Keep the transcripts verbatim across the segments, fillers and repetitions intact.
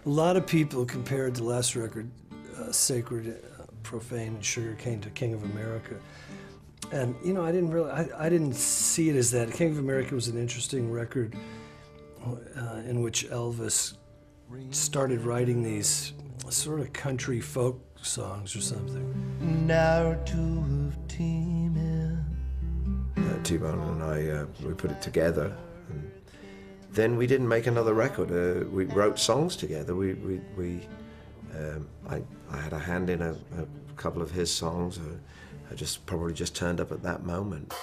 A lot of people compared the last record, uh, Sacred, uh, Profane, and Sugarcane to King of America. And, you know, I didn't really, I, I didn't see it as that. King of America was an interesting record uh, in which Elvis started writing these sort of country folk songs or something. Now two of teaming. Uh, T-Bone and I, uh, we put it together. And then we didn't make another record. Uh, we wrote songs together. We, we, we um, I, I had a hand in a, a couple of his songs. Uh, I just probably just turned up at that moment.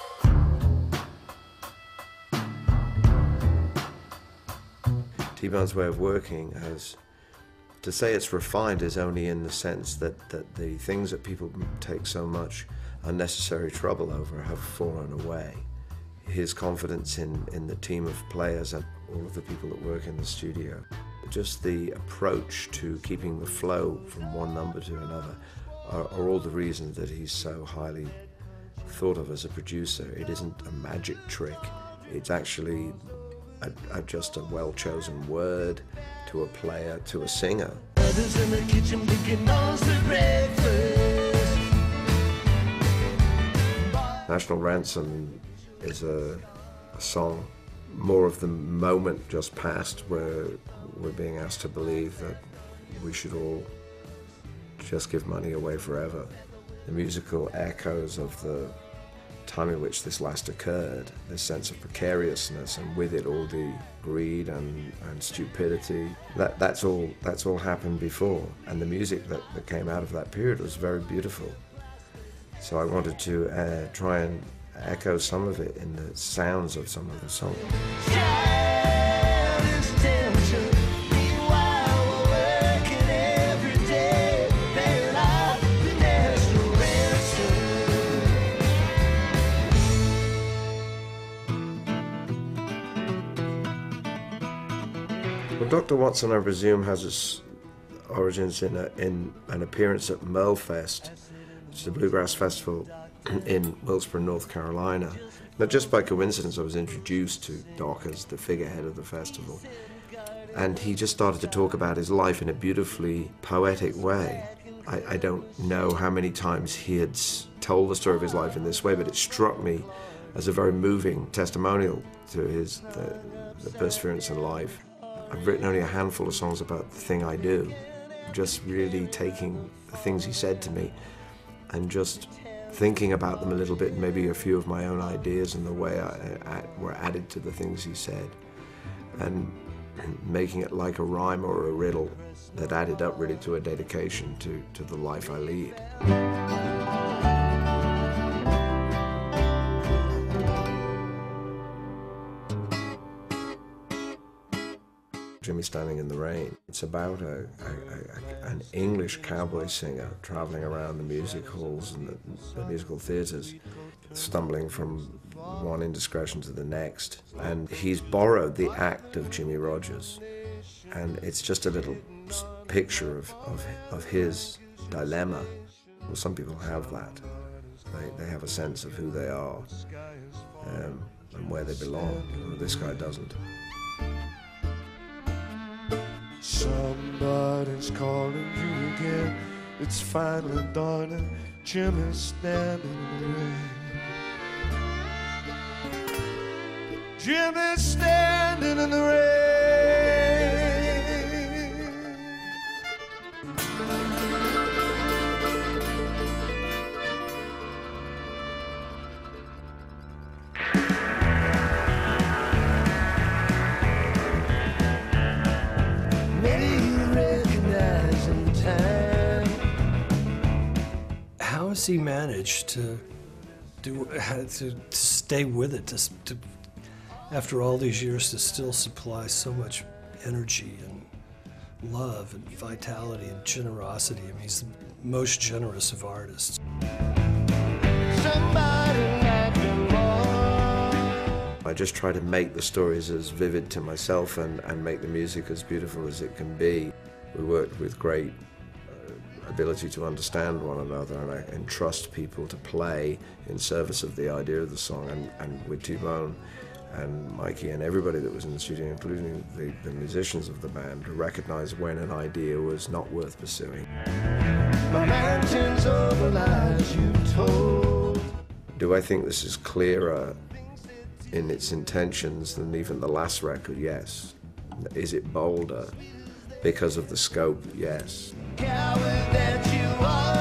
T-Bone's way of working has, to say it's refined is only in the sense that, that the things that people take so much unnecessary trouble over have fallen away. His confidence in, in the team of players and all of the people that work in the studio. Just the approach to keeping the flow from one number to another are, are all the reasons that he's so highly thought of as a producer. It isn't a magic trick. It's actually a, a, just a well-chosen word to a player, to a singer. Others in the kitchen picking nose for breakfast. National Ransom is a, a song, more of the moment just past where we're being asked to believe that we should all just give money away forever. The musical echoes of the time in which this last occurred, this sense of precariousness, and with it all the greed and, and stupidity. That, that's all that's all happened before, and the music that, that came out of that period was very beautiful. So I wanted to uh, try and echo some of it in the sounds of some of the songs. Well, Doctor Watson, I presume, has its origins in, a, in an appearance at Merlefest, which is a bluegrass festival in Wilkesboro, North Carolina. Now, just by coincidence, I was introduced to Doc as the figurehead of the festival. And he just started to talk about his life in a beautifully poetic way. I, I don't know how many times he had told the story of his life in this way, but it struck me as a very moving testimonial to his the, the perseverance in life. I've written only a handful of songs about the thing I do, just really taking the things he said to me and just thinking about them a little bit, and maybe a few of my own ideas and the way I, I, were added to the things he said, and making it like a rhyme or a riddle that added up really to a dedication to, to the life I lead. Jimmy Standing in the Rain. It's about a, a, a, an English cowboy singer traveling around the music halls and the, the musical theaters, stumbling from one indiscretion to the next. And he's borrowed the act of Jimmie Rodgers. And it's just a little picture of, of, of his dilemma. Well, some people have that. They, they have a sense of who they are um, and where they belong. Well, this guy doesn't. Somebody's calling you again. It's finally dawning. Jimmy's standing in the rain. Jimmy's standing in the rain. How has he managed to do to, to stay with it, to, to after all these years, to still supply so much energy and love and vitality and generosity? I mean, he's the most generous of artists. I just try to make the stories as vivid to myself and, and make the music as beautiful as it can be. We worked with great ability to understand one another, and I entrust people to play in service of the idea of the song. And, and with T-Bone, and Mikey and everybody that was in the studio, including the, the musicians of the band, to recognize when an idea was not worth pursuing. My mansions of lies you told. Do I think this is clearer in its intentions than even the last record? Yes. Is it bolder because of the scope? Yes. Coward that you are.